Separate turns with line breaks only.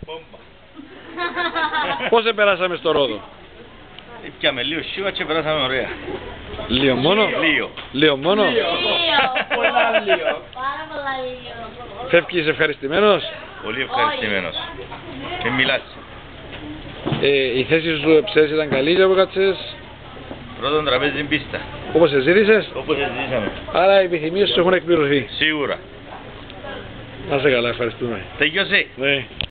Πώς περάσαμε στο Ρόδο?
Πιάμε λίγο σίγουρα και περάσαμε ωραία.
Λίγο μόνο? Λίγο μόνο?
Πολλά λίγο.
Πάρα πολλά λίγο.
Φεύγεις ευχαριστημένος?
Πολύ ευχαριστημένος. Και μιλάς.
Η θέση σου ψες ήταν καλή και αποκάτσες
Πρώτον τραπέζι πίστα.
όπως σε ζήτησες?
Όπως ζητήσαμε.
Άρα οι επιθυμίες σου έχουν εκπληρωθεί.
Σίγουρα.
Να είσαι καλά, ευχαριστούμε.
Τελειώσε.
Ναι.